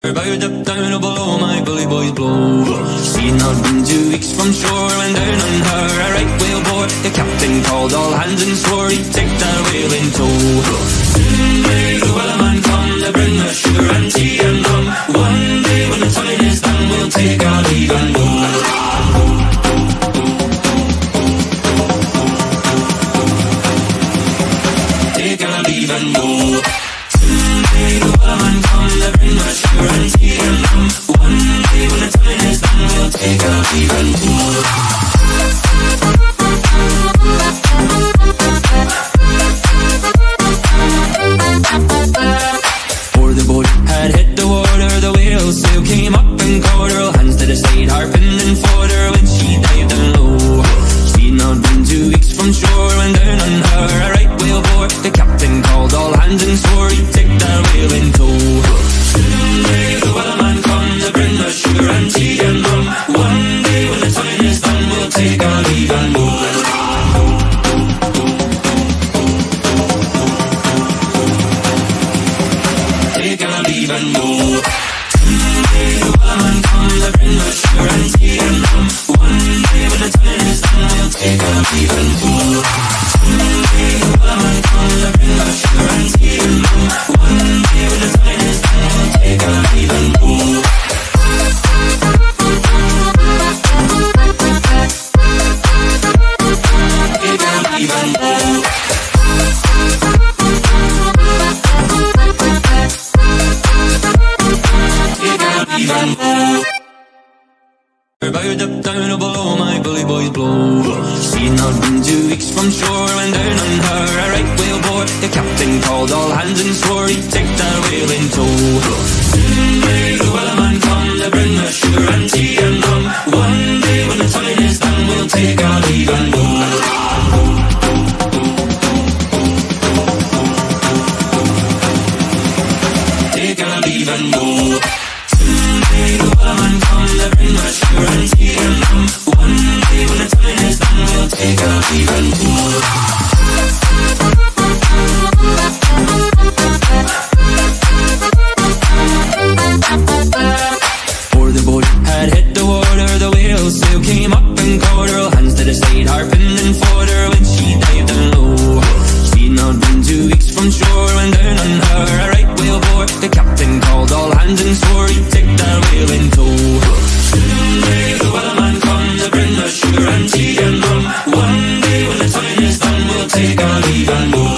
Bowed up down below my bully boys blow. She'd not been 2 weeks from shore when down on her a right whale bore. The captain called all hands and swore he'd take that whale in tow. Soon may the Wellerman come to bring us sugar and tea and rum. One day when the tonguin is done, we'll take our leave and go. Take our leave and go. Soon may the Wellerman come to bring us sugar and tea and rum. One day when the tonguin is done, we'll take our leave and go. Before the boat had hit the water, the whale sail came up and caught her. All hands to the side, harpooned and fought her when she dived down low. She'd not been 2 weeks from shore when down on her a right whale bore. The captain called all hands and swore he'd take that whale in tow. Soon may the Wellerman come to bring us sugar and tea and rum. One day when the tonguin is done, we'll take our leave and go. Take our leave and go. Soon may the Wellerman come to bring us sugar and tea and rum. One day when the tonguin is done, we'll take our leave and go. Soon may the Wellerman come to bring us sugar and tea and rum. One day when the tonguin is done, we'll take our leave and go. Take our leave and go. Bowed up down below my bully boys blow. She'd not been 2 weeks from shore when down on her a right whale bore. The captain called all hands and swore he'd take that whale in tow. Soon may the Wellerman come to bring us sugar and tea and rum. One day when the tonguin is done, we'll take our leave and go. Take our leave and go. Soon may the Wellerman come to bring us sugar and tea and rum. One day when the tonguin is done, we'll take our leave and go. Before the boat had hit the water, the whale sail came up and caught her. All hands to the side, harpooned and fought her when she dived down low. She'd not been 2 weeks from shore when down on her a right whale bore. The captain called all hands and swore he'd take that whale in tow. Soon may the Wellerman come to bring us sugar and tea and rum. One day when the tonguin is done, we'll take our leave and go.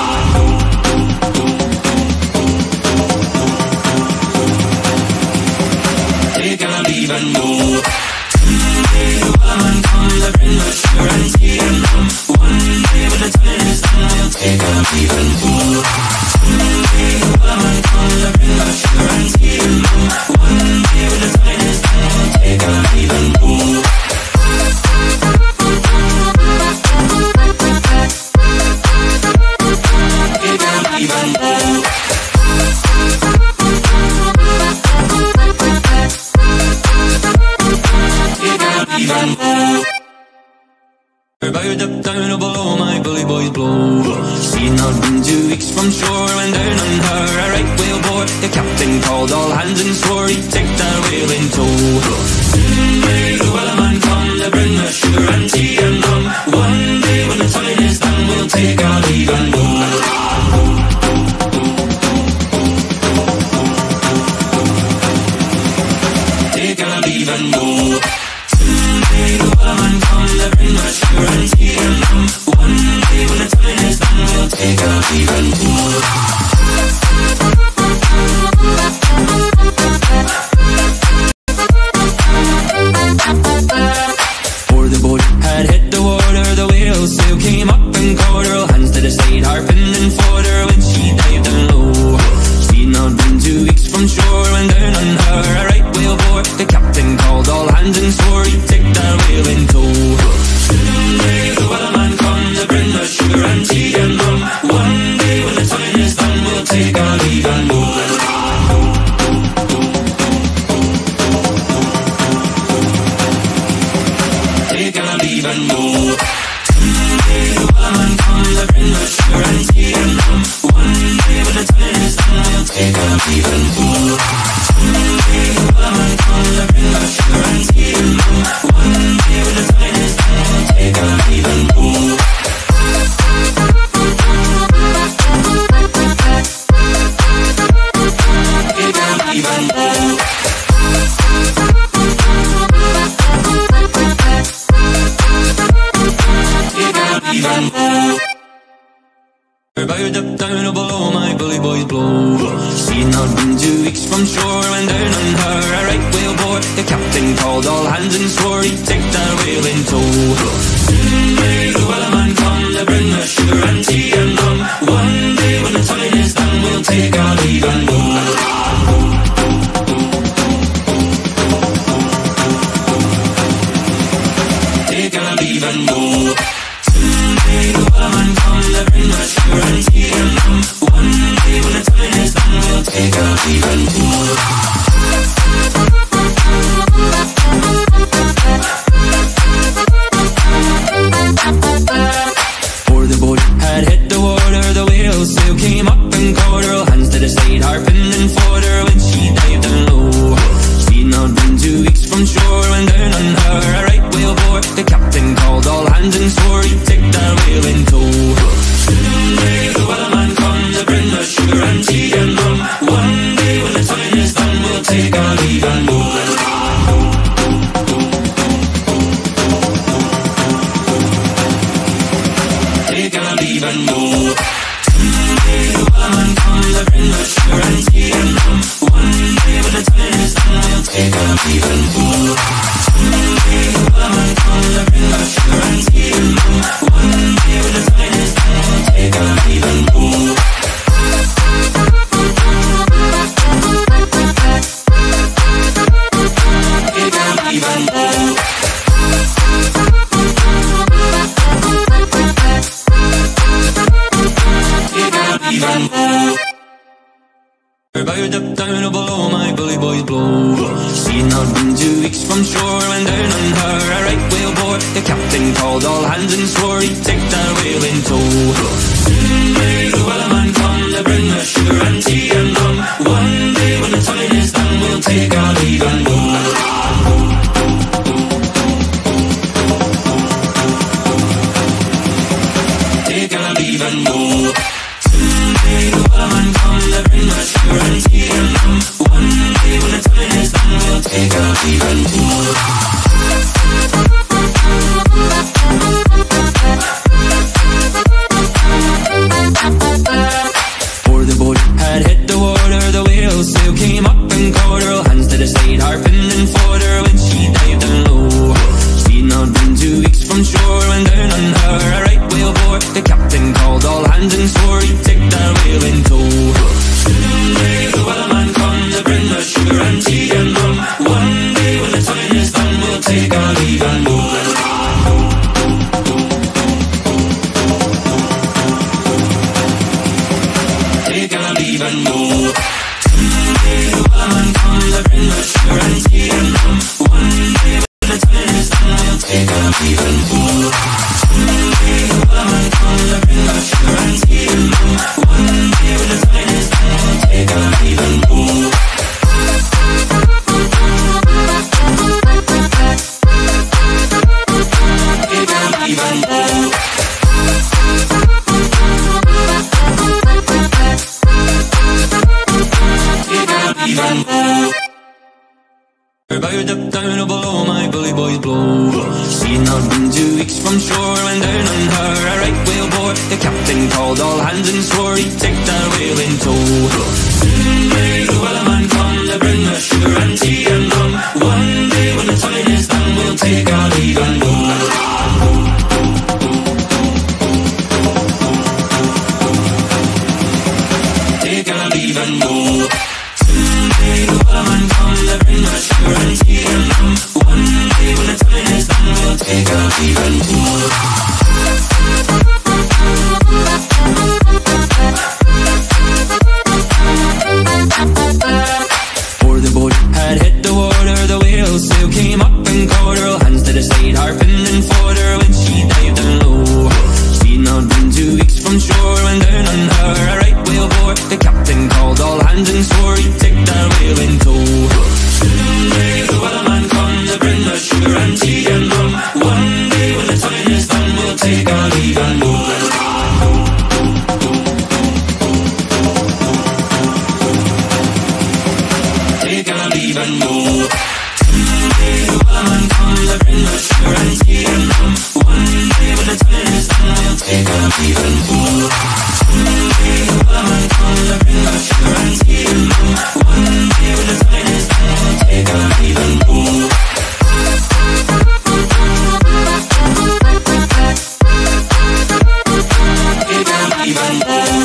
Take our leave and go. Soon may the Wellerman come to bring us sugar and tea and rum. One day when the tonguin is done, we'll take our leave and go. Soon may the Wellerman come to bring us sugar and tea and rum. One day when the tonguin is done, we'll take our leave and go. Take our leave and go. Bowed up down below my bully boys blow. She'd not been 2 weeks from shore when down on her a right whale bore. The captain called all hands and swore he'd take that whale in tow. Soon may the Wellerman come to bring us sugar and tea and rum. One day when the tonguin is done, we'll take our leave and go. Take our leave and go. Soon may the Wellerman come to bring us sugar and tea and rum. One day when the tonguin is done, we'll take our leave and go. even more. Even more. Bowed up down below, my bully boys blow. She'd not been 2 weeks from shore when down on her a right whale bore. The captain called all hands and swore he'd take that whale in tow. Soon may the Wellerman come to bring us sugar and tea and rum. One day when the tonguin is done, we'll take our leave and go. Take our leave and go. May the Wellerman come to bring us sugar and tea and rum. One day when the tonguin is done, we'll take our leave and go. Before the boat had hit the water, the whale sail came up and caught her. All hands to the side, harpooned and fought her when she dived down low. She'd not been 2 weeks from shore when down on her a right whale bore. The captain called all hands and swore he'd take that whale in tow. Soon may the Wellerman come to bring us sugar and tea and rum. One day when the tonguin is done, we'll take our leave and go. Take our leave and go. Soon may the Wellerman come to bring us sugar and tea and rum. One day when the tonguin is done, we'll take our leave and go. Soon may the Wellerman come to bring us sugar and tea and rum. One day when the tonguin is done, we'll take our leave and go. Take our leave and go. Even more. Bowed up down below, my bully boys blow. She'd not been 2 weeks from shore when down on her a right whale bore. The captain called all hands and swore he'd take that whale in tow. Soon may the Wellerman come to bring us sugar and tea and rum. One day when the tonguin is done, we'll take our leave and go. Take our leave and go. May the Wellerman come to bring us sugar and tea and rum. One day when the tonguin is done, we'll take our leave and go. Before the boat had hit the water, the whale sail came up and caught her. All hands to the side, harpooned and fought her when she dived down low. She'd not been 2 weeks from shore when down on her a right whale bore. The captain called all hands and swore he'd take that whale in tow. Soon may the Wellerman come to bring us sugar and tea and rum. One day when the tonguin is done, we'll take our leave and go. Take our leave and go. Soon may the Wellerman come to bring us sugar and tea and rum. One day when the tonguin is done, we'll take our leave and go. Soon may the Wellerman come to bring us sugar and tea and rum. One day when the tonguin is done, we'll take our leave and go. Take our leave and go. Take our leave and go. Bowed up down below, my bully boys blow. She'd not been 2 weeks from shore when down on her a right whale bore. The captain called all hands and swore he'd take that whale in tow. Soon may the Wellerman come to bring us sugar and tea and rum. One day when the tonguin is done, we'll take our leave and go. Take our leave and go. Soon may the Wellerman come to bring us sugar and tea and rum. One day when the tonguin is done, we'll take our leave and go. even more. Someday the Wellerman comes to bring us sugar and tea and rum. One day when the time is done, we'll take out even more. Someday the Wellerman comes to bring us sugar and tea and rum. One day when the time is done, we'll take out even more. Take out even more.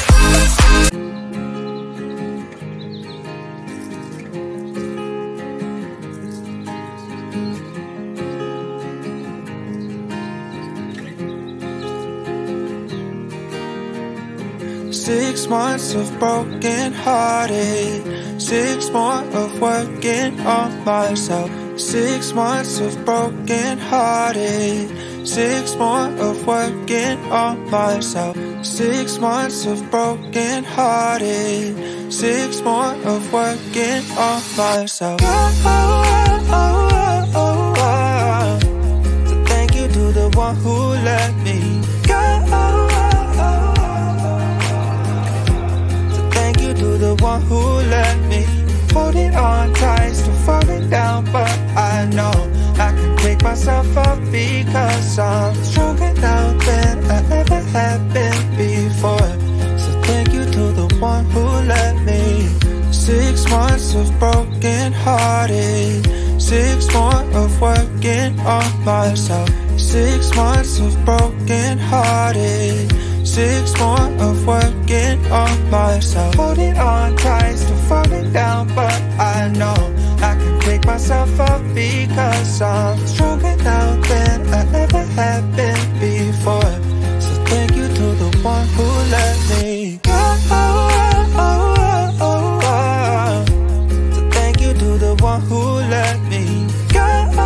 6 months of broken hearted, 6 more of working on myself. 6 months of broken hearted, 6 more of working on myself. 6 months of broken hearted, 6 more of working on myself. So thank you to the one who let me go. To the one who let me holding on tight, still falling down, but I know I can pick myself up because I'm stronger now than I ever have been before. So thank you to the one who let me. 6 months of broken hearted, 6 more of working on myself. 6 months of broken hearted, 6 more of working on myself. Holding on tight, still falling down, but I know I can pick myself up because I'm stronger now than I ever have been before. So thank you to the one who let me go. So thank you to the one who let me go.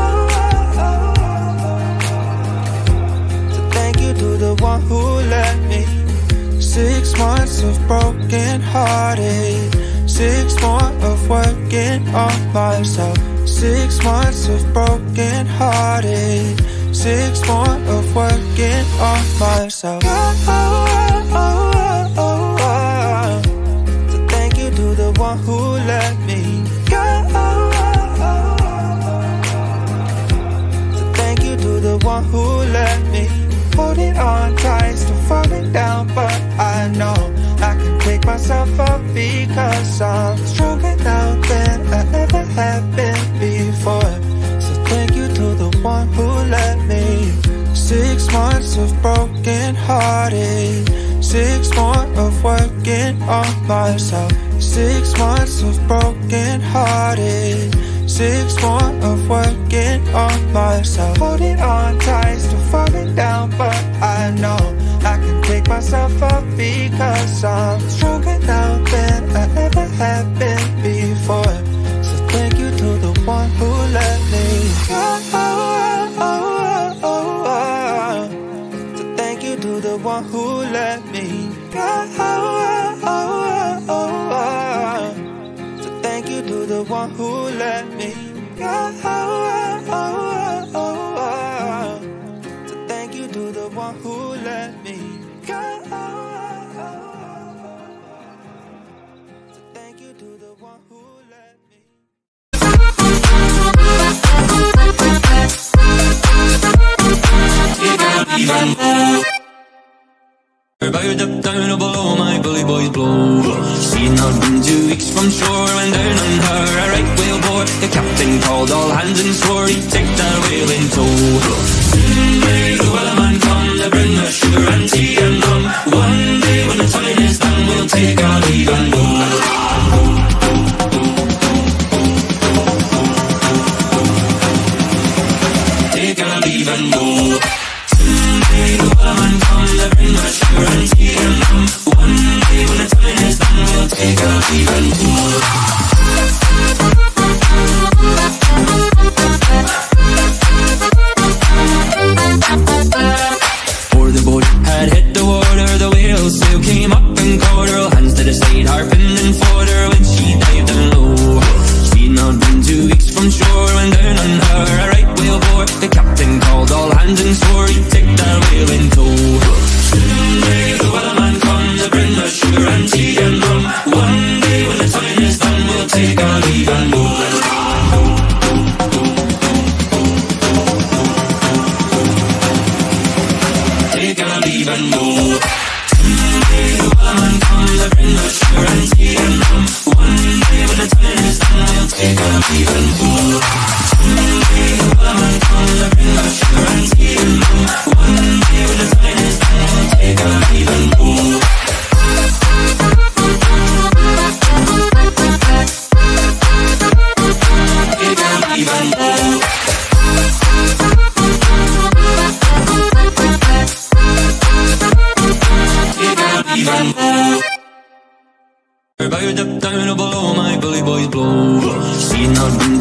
So thank you to the one who let me. 6 months of broken hearted, 6 more of working on myself. 6 months of broken hearted, 6 more of working on myself. So thank you to the one who let me go. So thank you to the one who let me. Holding on tight, still falling down, but I know I can pick myself up because I'm stronger now than I ever have been before. So thank you to the one who let me. 6 months of broken hearted, 6 more of working on myself. 6 months of broken hearted, 6 more of working on myself. Holding on tight, still falling down, but I know I can pick myself up because I'm stronger now than I ever have been before. So thank you to the one who let me go. So thank you to the one who let me go. So thank you to the one who let me go. So thank you to the one who let me go. So thank you to the one who let me. Even more. Bowed up down below my bully boys blow. Seen her been 2 weeks from shore when down on her a right whale bore. The captain called all hands and swore he'd take that whale in tow. Soon may the Wellerman come to bring us sugar and tea and rum. One day when the time is done, we'll take our leave and go. Take our leave and go. Someday the Wellerman comes to bring us sugar and tea and rum. One day when the time is done, we'll take our leave and go. Before the boat had hit the water, the whale sail came up and caught her. Hands to the side, harpooned and fought her when she dived down low. She'd not been 2 weeks from shore when down on her a right whale bore. The captain called all hands and swore he'd take that whale in tow. Someday the Wellerman comes to bring us sugar and tea and rum. One day when the time is done, we'll take our leave and go.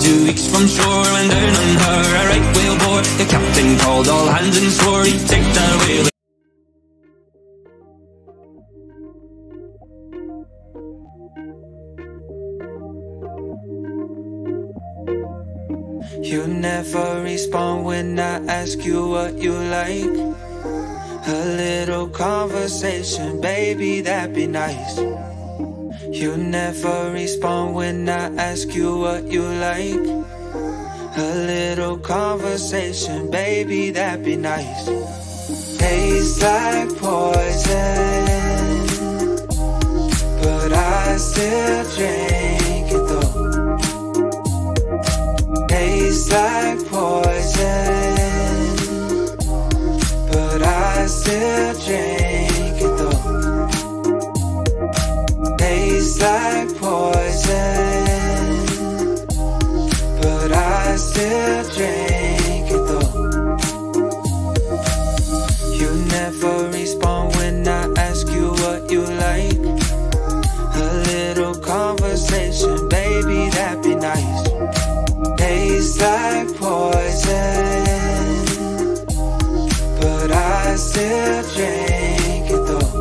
2 weeks from shore when down on her a right whale bore. The captain called all hands and swore he'd take that whale. You never respond when I ask you what you like. A little conversation, baby, that'd be nice. You never respond when I ask you what you like. A little conversation, baby, that'd be nice. Tastes like poison, but I still drink it though. Tastes like poison, but I still drink it though. Tastes like poison, but I still drink it though. You never respond when I ask you what you like. A little conversation, baby, that'd be nice. Tastes like poison, but I still drink it though.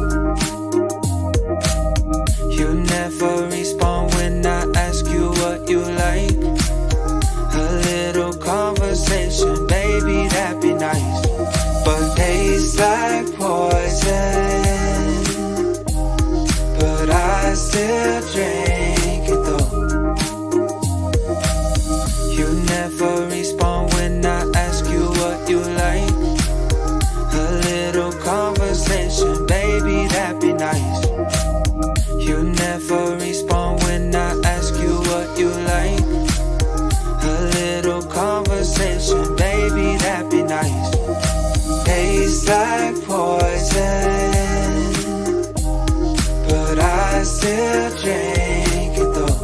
You never respond when I ask you what you like. A little conversation, baby, that'd be nice. But tastes like poison, but I still drink it though. You never respond when I ask you what you like. A little conversation, baby, that'd be nice. You never respond when I ask you what you like. A little conversation, baby, that'd be nice. Tastes like poison, but I still drink it though.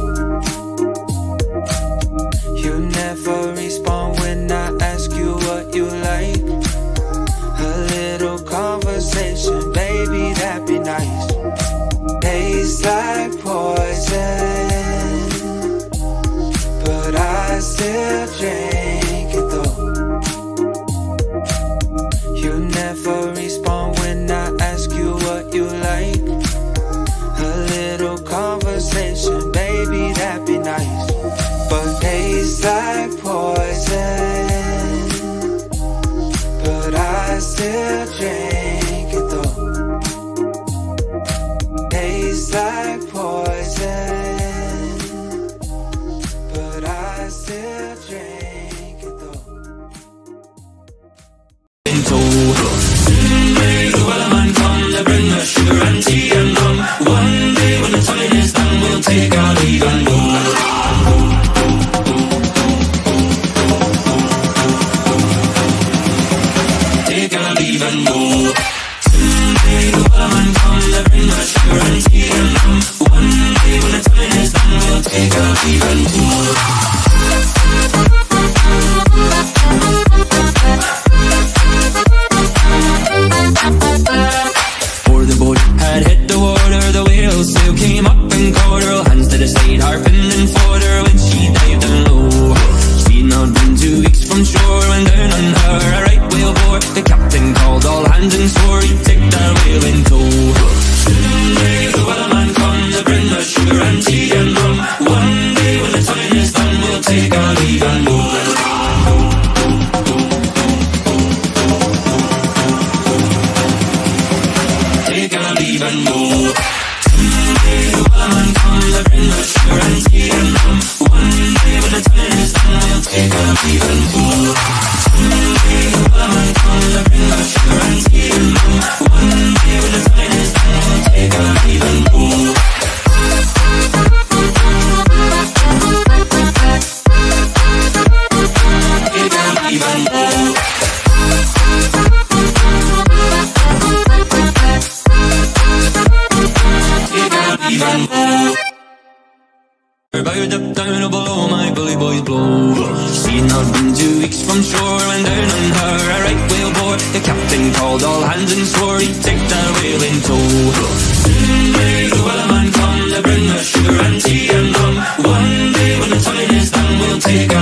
You never respond when I ask you what you like. A little conversation, baby, that'd be nice. Tastes like poison, but I still drink it though. You never respond when I ask you what you like. A little conversation, baby, that'd be nice. But tastes like poison, but I still drink it though. Tastes like poison, but I still drink it though. Someday the Wellerman come to bring us sugar and tea and rum. One day when the tonguin is done, we'll take our leave and go. Take our leave and go. Someday the Wellerman come to bring us sugar and tea and rum. One day when the tonguin is done, we'll take our leave and go. Before the boat had hit the water, the whale sail came up and caught her. Hands to the side, harpooned and fought her when she dived down low. She'd not been 2 weeks from shore when down on her a right whale bore. The captain called all hands and swore he'd take that whale in tow. Someday the Wellerman come to bring us sugar and tea and rum. One day when the tonguin is done, we'll take our leave and go. Take our leave and go. Someday the Wellerman come to bring us sugar and tea and rum. One day when the tonguin is done, we'll take our leave and go. Someday the Wellerman come to bring us sugar and tea and rum. One day when the tonguin is done, we'll take our leave and go. Take our leave and go. Even bowed up down below my bully boys blow. She'd not been 2 weeks from shore when down on her a right whale bore. The captain called all hands and swore he'd take that whale in tow. Someday the Wellerman come to bring us sugar and tea and rum. One day when the tonguin is done, we'll take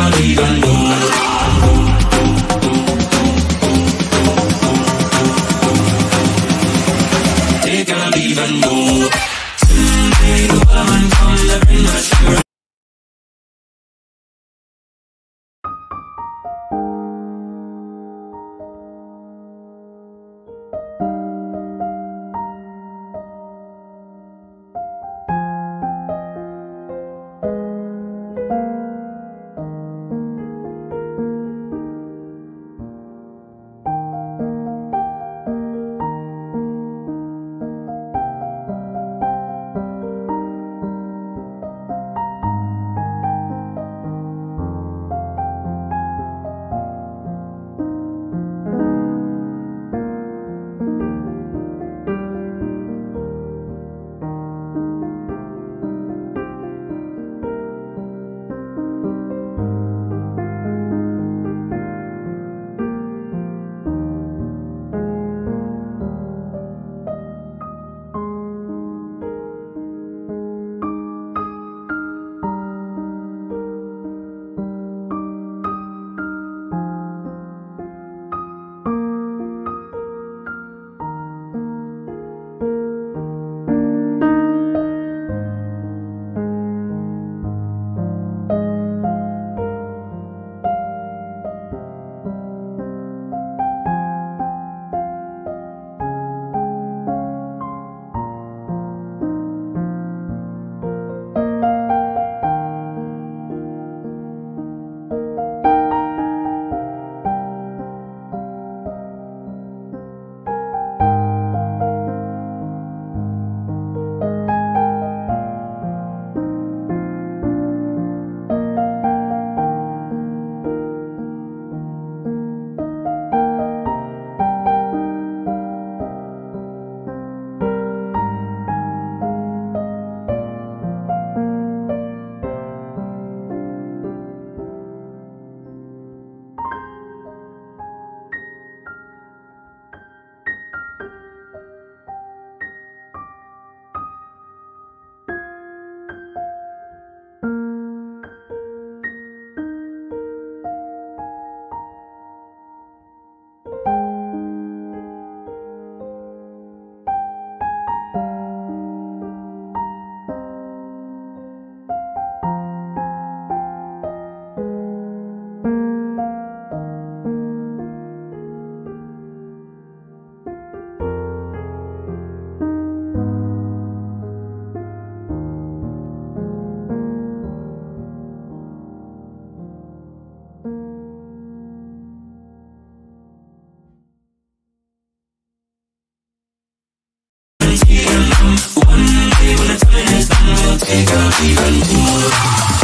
girl even more.